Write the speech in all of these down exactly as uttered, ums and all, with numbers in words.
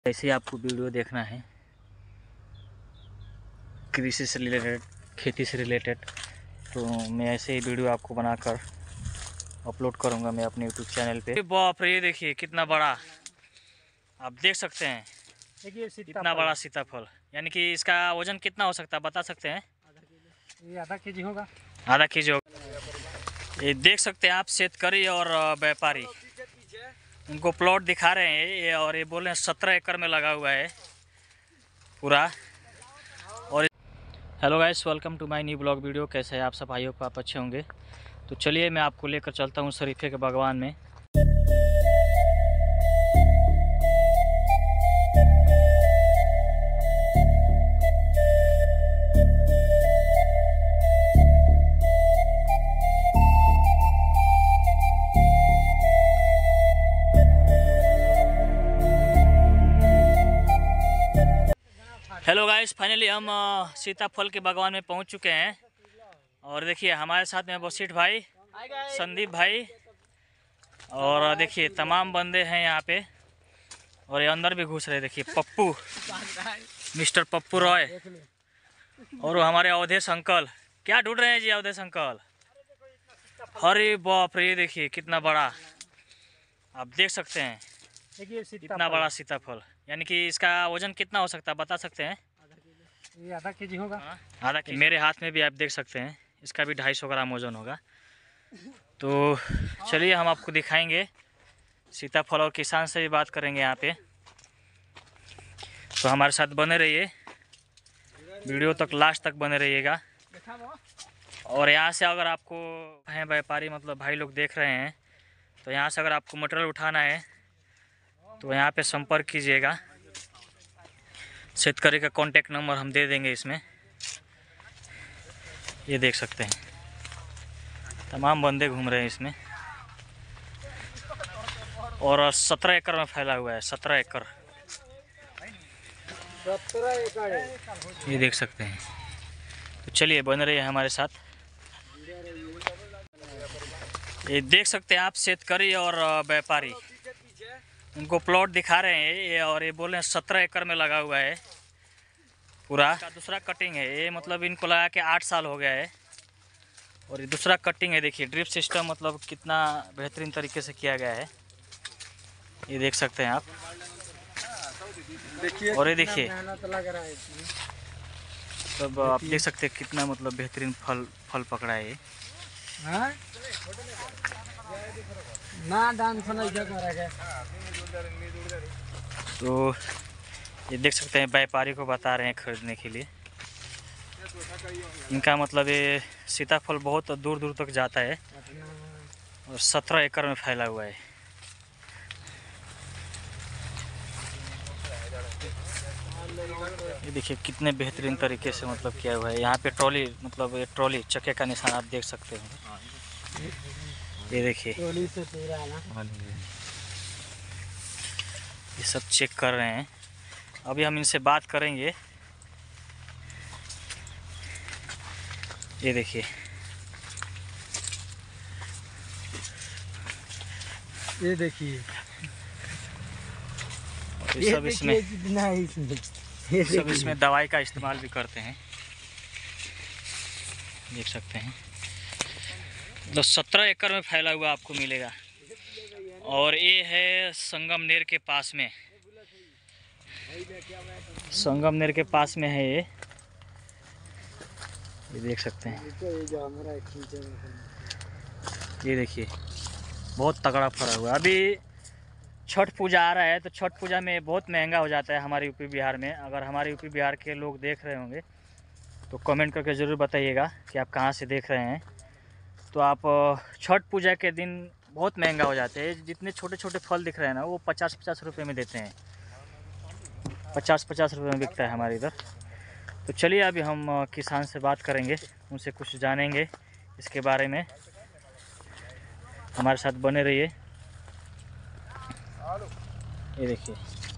ऐसे ही आपको वीडियो देखना है कृषि से रिलेटेड, खेती से रिलेटेड, तो मैं ऐसे ही वीडियो आपको बनाकर अपलोड करूंगा मैं अपने यूट्यूब चैनल पे। बाप रे, ये देखिए कितना बड़ा, आप देख सकते हैं इतना बड़ा सीताफल। यानी कि इसका वजन कितना हो सकता है बता सकते हैं? ये आधा के जी होगा। आधा के जी होगा। ये देख सकते हैं आप, शेतकारी और व्यापारी उनको प्लॉट दिखा रहे हैं ये, और ये बोल रहे हैं सत्रह एकड़ में लगा हुआ है पूरा। और hello guys, welcome to my new blog video. कैसे हैं आप सब? आई होप आप अच्छे होंगे। तो चलिए मैं आपको लेकर चलता हूँ शरीफे के बागवान में। हेलो गाइस, फाइनली हम सीताफल के बागवान में पहुंच चुके हैं। और देखिए हमारे साथ में बसीठ भाई, संदीप भाई, और देखिए तमाम बंदे हैं यहाँ पे। और ये अंदर भी घुस रहे, देखिए पप्पू, मिस्टर पप्पू रॉय, और वो हमारे अवधेश अंकल। क्या ढूंढ रहे हैं जी अवधेश अंकल? अरे बाप रे, देखिए कितना बड़ा, आप देख सकते हैं इतना बड़ा सीताफल। यानी कि इसका वजन कितना हो सकता है बता सकते हैं? ये आधा के जी होगा। आधा के जी। मेरे हाथ में भी आप देख सकते हैं, इसका भी ढाई सौ ग्राम वजन होगा। तो चलिए हम आपको दिखाएंगे सीताफल, और किसान से भी बात करेंगे यहाँ पे। तो हमारे साथ बने रहिए, वीडियो तक लास्ट तक बने रहिएगा। और यहाँ से अगर आपको हैं व्यापारी, मतलब भाई लोग देख रहे हैं, तो यहाँ से अगर आपको मटेरियल उठाना है तो यहाँ पे संपर्क कीजिएगा। शेतकारी का कॉन्टेक्ट नंबर हम दे देंगे इसमें। ये देख सकते हैं तमाम बंदे घूम रहे हैं इसमें। और सत्रह एकड़ में फैला हुआ है, सत्रह एकड़ सत्रह एकड़ ये देख सकते हैं। तो चलिए बने रहिए हमारे साथ। ये देख सकते हैं आप, शेतकारी और व्यापारी उनको प्लॉट दिखा रहे हैं ये, और ये बोल रहे हैं सत्रह एकड़ में लगा हुआ है पूरा। दूसरा कटिंग है ये, मतलब इनको लगा के आठ साल हो गया है। और ये दूसरा कटिंग है, देखिए ड्रिप सिस्टम मतलब कितना बेहतरीन तरीके से किया गया है, ये देख सकते हैं आप। और ये देखिए तब आप देख सकते हैं कितना मतलब बेहतरीन फल फल पकड़ा है ये। ना डांस तो ये देख सकते हैं व्यापारी को बता रहे हैं खरीदने के लिए। इनका मतलब ये सीताफल बहुत दूर दूर तक जाता है, और सत्रह एकड़ में फैला हुआ है। ये देखिए कितने बेहतरीन तरीके से मतलब किया हुआ है। यहाँ पे ट्रॉली, मतलब ये ट्रॉली चक्के का निशान आप देख सकते हैं। ये देखिए ये सब चेक कर रहे हैं। अभी हम इनसे बात करेंगे। ये देखिए ये देखिए ये सब इसमें ये सब इसमें दवाई का इस्तेमाल भी करते हैं, देख सकते हैं। तो सत्रह एकड़ में फैला हुआ आपको मिलेगा। और ये है संगमनेर के पास में, संगमनेर के पास में है ये ये देख सकते हैं। ये देखिए बहुत तगड़ा फरा हुआ है। अभी छठ पूजा आ रहा है, तो छठ पूजा में बहुत महंगा हो जाता है हमारे यूपी बिहार में। अगर हमारे यूपी बिहार के लोग देख रहे होंगे तो कमेंट करके ज़रूर बताइएगा कि आप कहाँ से देख रहे हैं। तो आप छठ पूजा के दिन बहुत महंगा हो जाते हैं। जितने छोटे छोटे फल दिख रहे हैं ना, वो पचास पचास रुपये में देते हैं, पचास पचास रुपये में बिकता है हमारे इधर। तो चलिए अभी हम किसान से बात करेंगे, उनसे कुछ जानेंगे इसके बारे में। हमारे साथ बने रहिए। ये देखिए,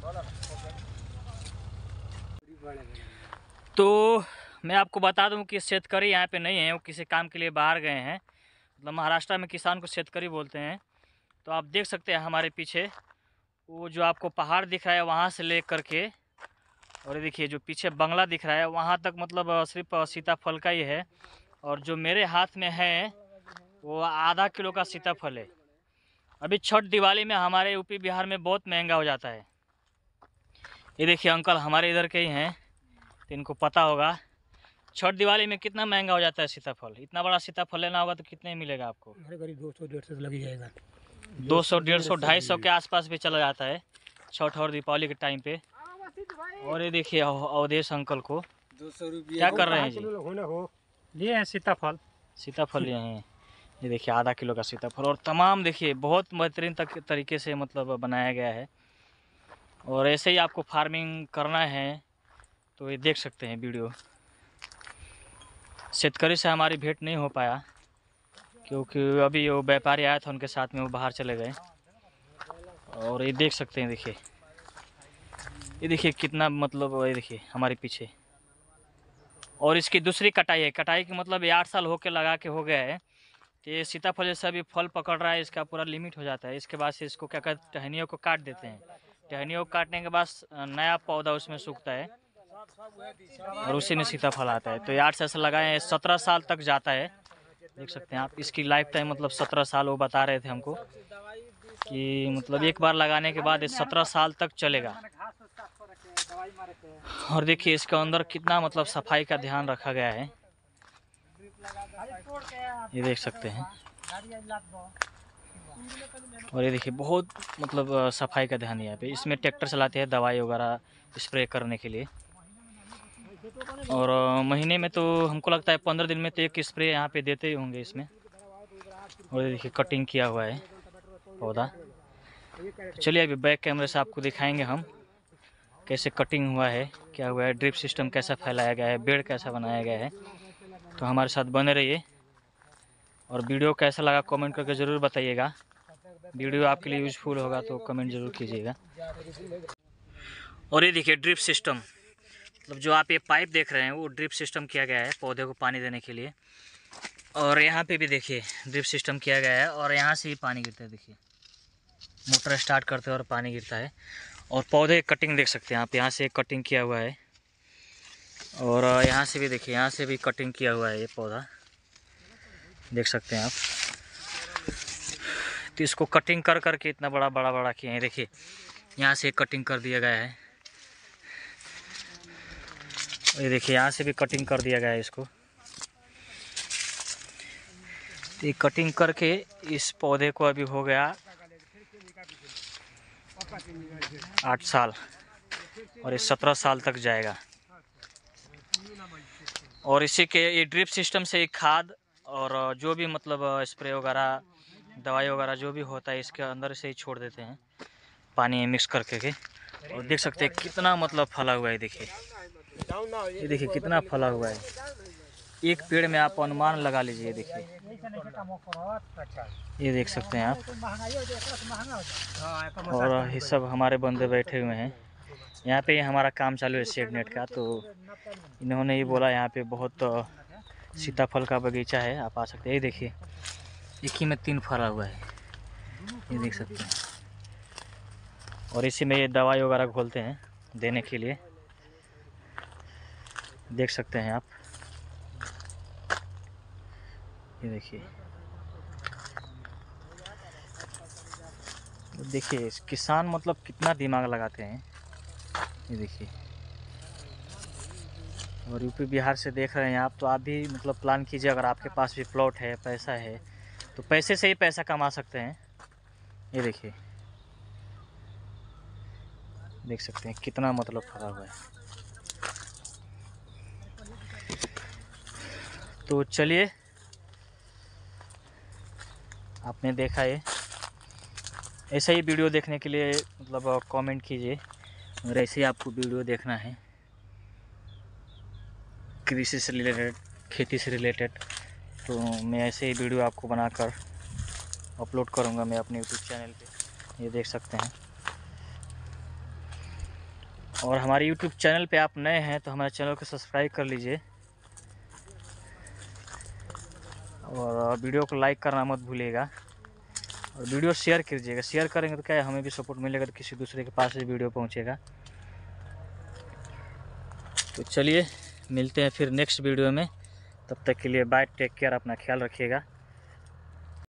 तो मैं आपको बता दूं कि शेतकारी यहाँ पे नहीं है, वो किसी काम के लिए बाहर गए हैं। मतलब महाराष्ट्र में किसान को शेतकारी बोलते हैं। तो आप देख सकते हैं हमारे पीछे वो जो आपको पहाड़ दिख रहा है वहाँ से ले करके, और ये देखिए जो पीछे बंगला दिख रहा है वहाँ तक मतलब सिर्फ सीताफल का ही है। और जो मेरे हाथ में है वो आधा किलो का सीताफल है। अभी छठ दिवाली में हमारे यूपी बिहार में बहुत महंगा हो जाता है। ये देखिए अंकल हमारे इधर के ही हैं, तो इनको पता होगा छठ दिवाली में कितना महंगा हो जाता है सीताफल। इतना बड़ा सीताफल लेना होगा तो कितने मिलेगा आपको? करीब दो सौ डेढ़ सौ लग जाएगा। दो सौ डेढ़ सौ ढाई सौ के आसपास भी चला जाता है छठ और दीपावली के टाइम पे। और ये देखिए अवधेश अंकल को दो सौ रुपये क्या कर रहे हैं जी? लिए हैं सीताफल। सीताफल लिए हैं। ये देखिए आधा किलो का सीताफल, और तमाम देखिए बहुत बेहतरीन तक तरीके से मतलब बनाया गया है। और ऐसे ही आपको फार्मिंग करना है तो ये देख सकते हैं वीडियो। शेतकरी से हमारी भेंट नहीं हो पाया क्योंकि अभी वो व्यापारी आया था, उनके साथ में वो बाहर चले गए। और ये देख सकते हैं, देखिए ये देखिए कितना मतलब, ये देखिए हमारे पीछे। और इसकी दूसरी कटाई है। कटाई की मतलब ये आठ साल होके लगा के हो गया है। तो ये सीताफल जैसा अभी फल पकड़ रहा है, इसका पूरा लिमिट हो जाता है। इसके बाद से इसको क्या कहते हैं, टहनियों को काट देते हैं। टहनियों को काटने के बाद नया पौधा उसमें सूखता है और उसी में सीताफल आता है। तो ये आठ साल लगाए हैं, सत्रह साल तक जाता है। देख सकते हैं आप, इसकी लाइफ टाइम मतलब सत्रह साल वो बता रहे थे हमको कि मतलब एक बार लगाने के बाद ये सत्रह साल तक चलेगा। और देखिए इसके अंदर कितना मतलब सफाई का ध्यान रखा गया है, ये देख सकते हैं। और ये देखिए बहुत मतलब सफाई का ध्यान यहाँ पे। इसमें ट्रैक्टर चलाते हैं दवाई वगैरह स्प्रे करने के लिए। और महीने में तो हमको लगता है पंद्रह दिन में तो एक स्प्रे यहाँ पे देते ही होंगे इसमें। और ये देखिए कटिंग किया हुआ है पौधा। चलिए अभी बैक कैमरे से आपको दिखाएंगे हम कैसे कटिंग हुआ है, क्या हुआ है, ड्रिप सिस्टम कैसा फैलाया गया है, बेड कैसा बनाया गया है। तो हमारे साथ बने रहिए। और वीडियो कैसा लगा कमेंट करके ज़रूर बताइएगा। वीडियो आपके लिए यूज़फुल होगा तो कमेंट ज़रूर कीजिएगा। और ये देखिए ड्रिप सिस्टम, मतलब जो आप ये पाइप देख रहे हैं वो ड्रिप सिस्टम किया गया है पौधे को पानी देने के लिए। और यहाँ पे भी देखिए ड्रिप सिस्टम किया गया है, और यहाँ से ही पानी गिरता है। देखिए मोटर स्टार्ट करते हैं और पानी गिरता है। और पौधे कटिंग देख सकते हैं आप, यहाँ से कटिंग किया हुआ है। और यहाँ से भी देखिए, यहाँ से भी कटिंग किया हुआ है ये पौधा, देख सकते हैं आप। तो इसको कटिंग कर करके इतना बड़ा बड़ा बड़ा किए हैं। देखिए यहाँ से कटिंग कर दिया गया है, ये देखिए यहाँ से भी कटिंग कर दिया गया है इसको। तो ये कटिंग करके इस पौधे को अभी हो गया आठ साल, और ये सत्रह साल तक जाएगा। और इसी के ये ड्रिप सिस्टम से खाद और जो भी मतलब स्प्रे वगैरह दवाई वगैरह जो भी होता है इसके अंदर से ही छोड़ देते हैं पानी में मिक्स करके के। और देख सकते हैं कितना मतलब फला हुआ है। देखिए ये देखिए कितना फला हुआ है। एक पेड़ में आप अनुमान लगा लीजिए। देखिए ये देख सकते हैं आप। और ये सब हमारे बंदे बैठे हुए हैं यहाँ पे। हमारा काम चालू है शेड नेट का, तो इन्होंने ही बोला यहाँ पे बहुत सीताफल का बगीचा है, आप आ सकते हैं। ये देखिए एक ही में तीन फला हुआ है, ये देख सकते हैं। और इसी में ये दवाई वगैरह घोलते हैं देने के लिए, देख सकते हैं आप। ये देखिए देखिए किसान मतलब कितना दिमाग लगाते हैं, ये देखिए। और यूपी बिहार से देख रहे हैं आप, तो आप भी मतलब प्लान कीजिए। अगर आपके पास भी प्लॉट है, पैसा है, तो पैसे से ही पैसा कमा सकते हैं। ये देखिए देख सकते हैं कितना मतलब फला हुआ है। तो चलिए, आपने देखा ये, ऐसा ही वीडियो देखने के लिए मतलब कमेंट कीजिए। अगर ऐसे ही आपको वीडियो देखना है कृषि से रिलेटेड, खेती से रिलेटेड, तो मैं ऐसे ही वीडियो आपको बनाकर अपलोड करूंगा मैं अपने यूट्यूब चैनल पे, ये देख सकते हैं। और हमारे यूट्यूब चैनल पे आप नए हैं तो हमारे चैनल को सब्सक्राइब कर लीजिए, और वीडियो को लाइक करना मत भूलिएगा। और वीडियो शेयर कीजिएगा, शेयर करेंगे तो क्या है, हमें भी सपोर्ट मिलेगा, तो किसी दूसरे के पास भी वीडियो पहुंचेगा। तो चलिए मिलते हैं फिर नेक्स्ट वीडियो में, तब तक के लिए बाय, टेक केयर, अपना ख्याल रखिएगा।